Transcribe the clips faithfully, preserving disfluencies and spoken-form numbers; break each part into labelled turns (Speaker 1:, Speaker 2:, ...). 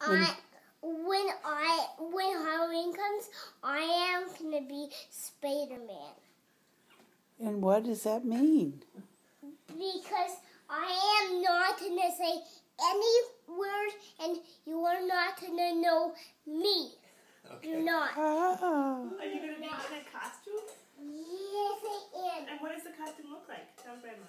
Speaker 1: I, when I when Halloween comes, I am gonna be Spiderman.
Speaker 2: And what does that mean?
Speaker 1: Because I am not gonna say any word, and you are not gonna know me.
Speaker 3: Okay.
Speaker 1: You're not.
Speaker 2: Oh.
Speaker 4: Are you going to be in a costume?
Speaker 1: Yes, I am.
Speaker 4: And what does the costume look like? Tell Grandma.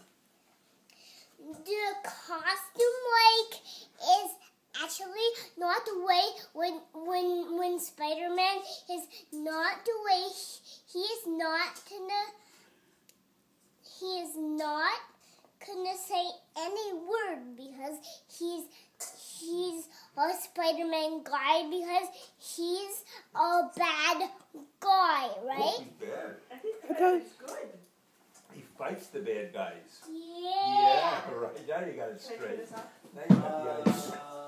Speaker 1: The costume like is actually not the way when when when Spider-Man is not the way he is not gonna he is not gonna say any word because he's he's a Spider-Man guy because he's a bad guy, right?
Speaker 3: He's bad.
Speaker 4: I think that's good.
Speaker 3: He fights the bad guys.
Speaker 1: Yeah.
Speaker 3: Yeah, right. Now you got it
Speaker 4: Can I turn
Speaker 3: straight.
Speaker 4: this off?
Speaker 3: Now you got the ice.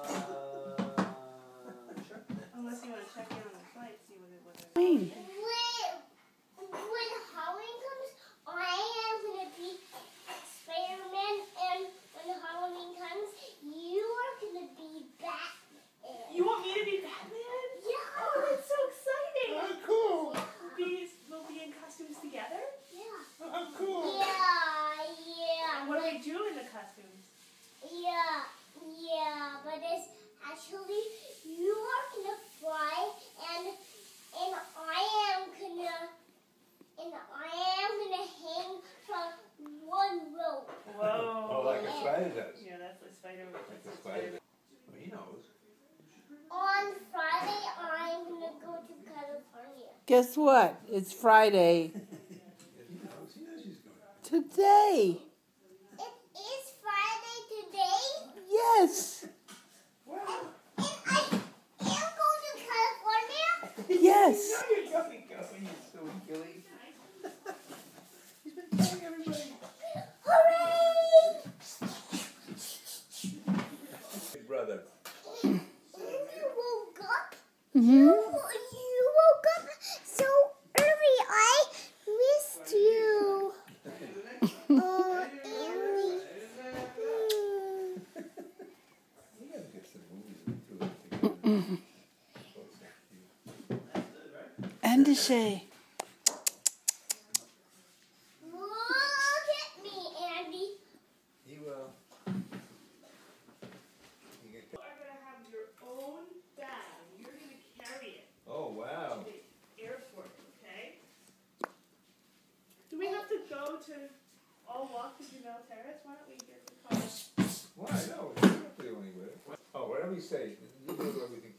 Speaker 4: Unless you want to check in on the flight, see what it was.
Speaker 2: Mean.
Speaker 1: When, when Halloween comes, I am going to be Spider-Man, and when Halloween comes, you are going to be Batman.
Speaker 4: You want me to be Batman?
Speaker 1: Yeah.
Speaker 4: Oh, that's so exciting.
Speaker 3: Oh, cool.
Speaker 4: We'll be, we'll be in costumes together?
Speaker 1: Yeah.
Speaker 3: Oh, cool.
Speaker 1: Yeah, yeah.
Speaker 4: What do
Speaker 1: but,
Speaker 4: we do in the costumes?
Speaker 1: Yeah, yeah, but it's actually, you are going to fly, and and I am going to, and I am going to hang from one rope.
Speaker 4: Whoa.
Speaker 3: Oh, like a spider does.
Speaker 4: Yeah, that's the spider.
Speaker 3: Like
Speaker 4: That's
Speaker 3: a
Speaker 4: the
Speaker 3: spider.
Speaker 4: spider.
Speaker 3: Well, he knows.
Speaker 1: On Friday, I'm going to go to California.
Speaker 2: Guess what? It's Friday.
Speaker 3: Yeah, he knows. He knows he's going.
Speaker 2: Today.
Speaker 1: It is Friday today,
Speaker 2: Yes.
Speaker 3: Wow.
Speaker 1: and I am going to California.
Speaker 2: Yes.
Speaker 3: No, you're going to go. You silly Gilly. He's been telling everybody.
Speaker 1: Hooray!
Speaker 3: Big brother.
Speaker 1: You woke up.
Speaker 2: Mm-hmm.
Speaker 1: You, you woke up so early. I missed you. Oh, Andy. Mm.
Speaker 3: We gotta get some movies and do it together.
Speaker 2: Andisheh.
Speaker 1: Look at me, Andy.
Speaker 3: He will. He get-
Speaker 4: You are going to have your own bag. You're going to carry it
Speaker 3: Oh, wow.
Speaker 4: to the airport, okay? Do we have to go to all walk to Janelle Terrace? Why don't we get the car?
Speaker 3: Why? No, it's not the only way. Oh, whatever you say. You do everything